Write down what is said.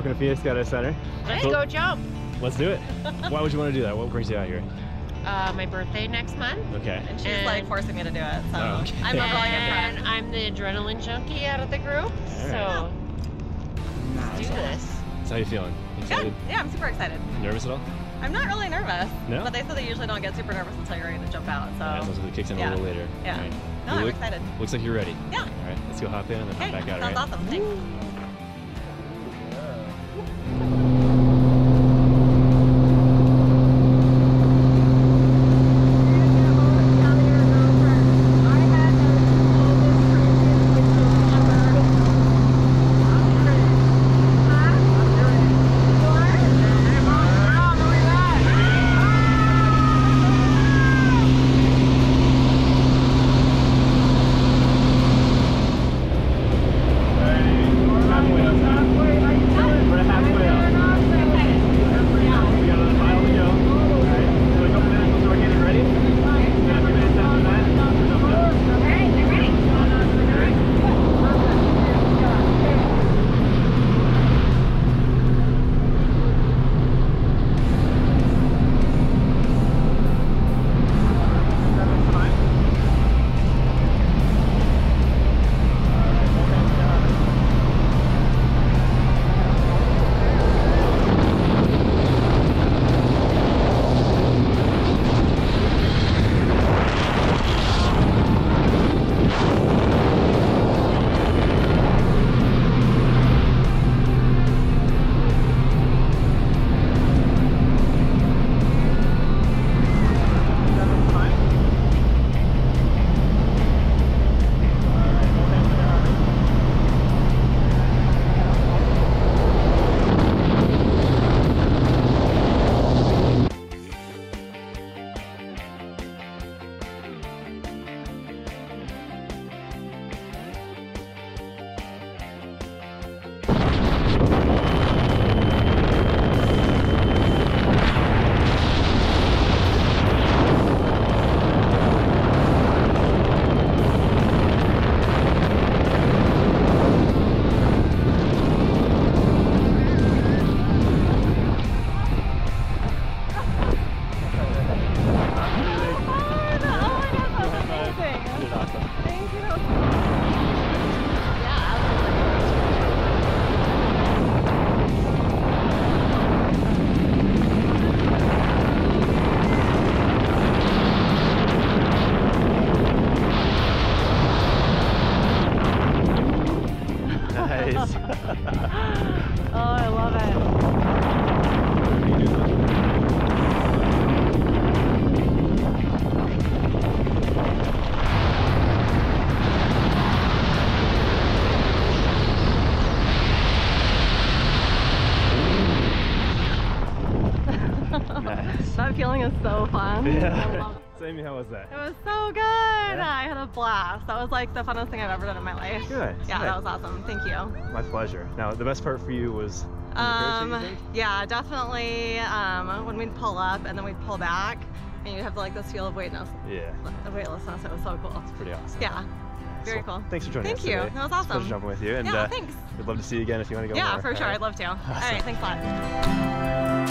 welcome to Phoenix Skydive Center. Let's go jump. Let's do it. Why would you want to do that? What brings you out here? My birthday next month. Okay. And she's like forcing me to do it, so Oh, okay. I'm a really good friend. And I'm the adrenaline junkie out of the group, so let's do this. So how you feeling? Excited? Good. Yeah, I'm super excited. Nervous at all? I'm not really nervous. No? But they said they usually don't get super nervous until you're ready to jump out, so. Yeah, so it kicks in a Yeah. little later. Yeah. All right. No, I'm excited. Looks like you're ready. Yeah. All right, let's go hop in and then Okay, hop back out. sounds all right? awesome. Thanks. Nice. Oh, I love it. Nice. That feeling is so fun. Yeah. Amy, how was that? It was so good. I had a blast. That was like the funnest thing I've ever done in my life. Good. Yeah, Good. that was awesome. Thank you. My pleasure. Now, the best part for you was Yeah, definitely when we'd pull up and then we'd pull back and you'd have like this feel of weightlessness. Yeah. The weightlessness, it was so cool. It's pretty awesome. Yeah. Very So, cool. Thanks for joining us today. Thank you. That was awesome. It's a pleasure jumping with you. And Yeah, thanks. we'd love to see you again if you want to go more. Yeah, for sure. All right? I'd love to. All Awesome. right, thanks a lot.